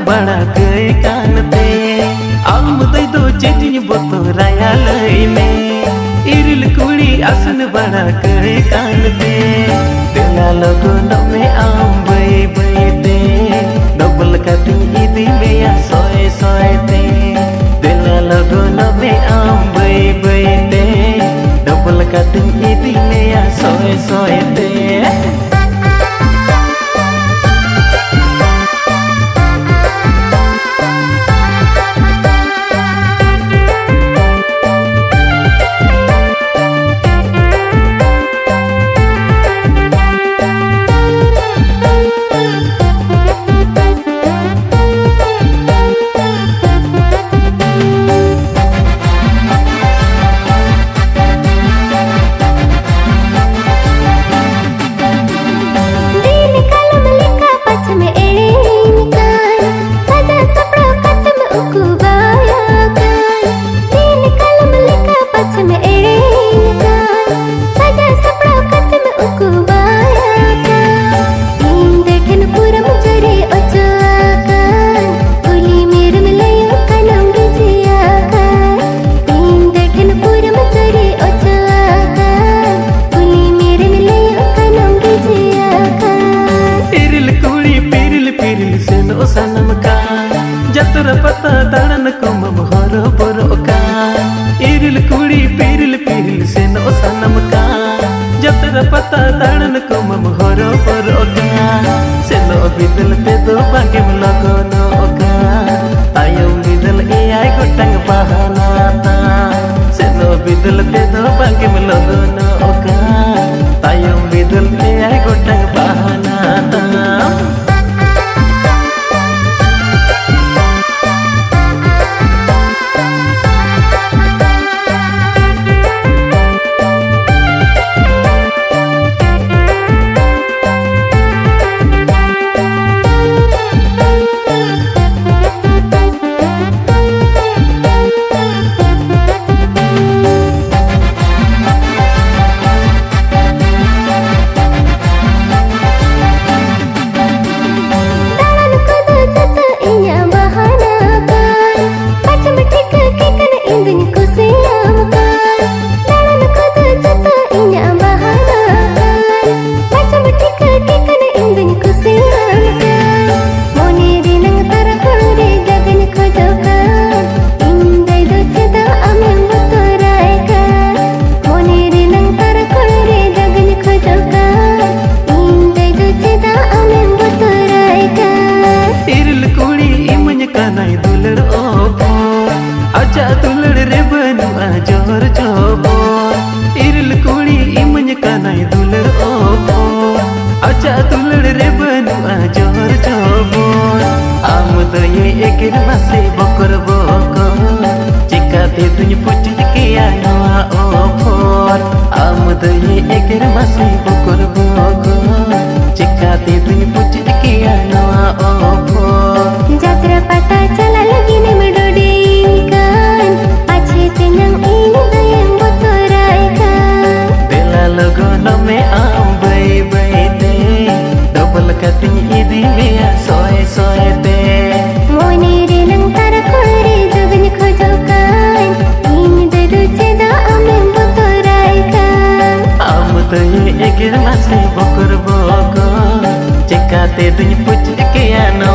बड़ा कई कानते आम दई दो चेजिन बोतो राया लईने इरिल कुड़ी आसन बड़ा कई कानते तेला लोगो नमे आम बई बईते डबल कटिंग इदी मेया सोए सोएते तेला लोगो नमे आम बई बईते डबल कटिंग इदी मेया सोए सोएते सनम का जतर पता दड़न कुम हरो बरो का इरिल कुड़ी पिरिल पिरिल से नो सनम का जतर पता दड़न कुम हरो बरो का से नो बिदल पे दो बागे लगो नो का आयो बिदल ए आई गोटंग बहाना ता से नो बिदल पे दो बागे लगो नो का आयो बिदल ए आई गोटंग बहाना ता आजा दुलड़ रे बनुआ जोर जोबो इरिल कुड़ी इमन कनाई दुलड़ ओबो आजा दुलड़ रे बनुआ जोर जोबो आम तो ये एकिर मासे बकर बको चिकाते तुझ पुच किया नवा ओफोर आम तो ये एकिर मासे बकर बको चिकाते तुझ पुच किया नवा ओफोर जात्रा पता चला लगी ने मडोडी नमे आम बई बईते डबल कटिंग इदी मेया सोए सोएते मोने रे नंग तारा खोरे जगन खोजो कान इन दे रुचे दा आमें बोतोराई का आम तो ये एगिर मासे बकर बको चिकाते दुन पुच किया